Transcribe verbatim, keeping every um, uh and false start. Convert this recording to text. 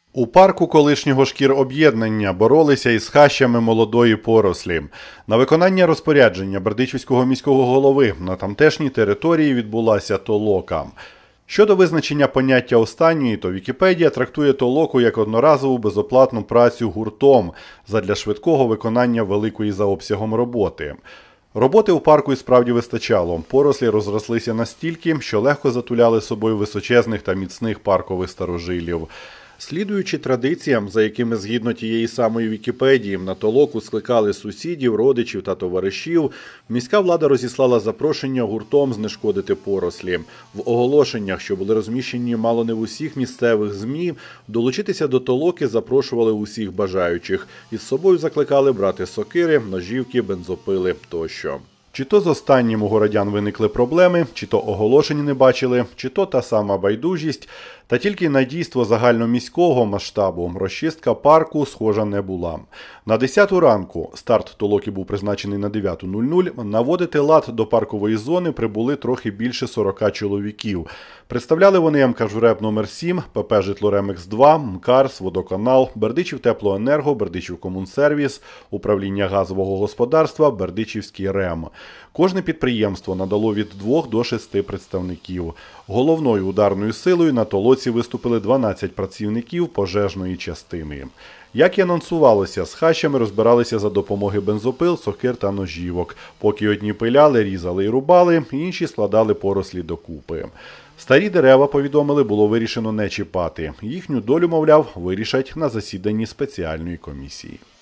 У парку колишнього шкіроб'єднання боролися із хащами молодої порослі. На виконання розпорядження бердичівського міського голови на тамтешній території відбулася толока. Щодо визначення поняття останньої, то Вікіпедія трактує толоку як одноразову безоплатну працю гуртом задля швидкого виконання великої за обсягом роботи. Роботи у парку і справді вистачало. Порослі розрослися настільки, що легко затуляли собою височезних та міцних паркових старожилів. Слідуючи традиціям, за якими згідно тієї самої Вікіпедії на толоку скликали сусідів, родичів та товаришів, міська влада розіслала запрошення гуртом знешкодити порослі. В оголошеннях, що були розміщені мало не в усіх місцевих ЗМІ, долучитися до толоки запрошували усіх бажаючих. Із собою закликали брати сокири, ножівки, бензопили тощо. Чи то з останнім у городян виникли проблеми, чи то оголошень не бачили, чи то та сама байдужість, та тільки на дійство загальноміського масштабу розчистка парку схожа не була. На десяту ранку, старт толоки був призначений на дев'яту нуль нуль, наводити лад до паркової зони прибули трохи більше сорока чоловіків. Представляли вони МК-журеб номер сім, ПП «Житлоремекс два», МКАРС, «Водоканал», Бердичівтеплоенерго, Бердичівкомунсервіс, управління газового господарства, Бердичівський РЕМ. Кожне підприємство надало від двох до шести представників. Головною ударною силою на толоці виступили дванадцять працівників пожежної частини. Як і анонсувалося, з хащами розбиралися за допомогою бензопил, сокир та ножівок. Поки одні пиляли, різали і рубали, інші складали порослі докупи. Старі дерева, повідомили, було вирішено не чіпати. Їхню долю, мовляв, вирішать на засіданні спеціальної комісії.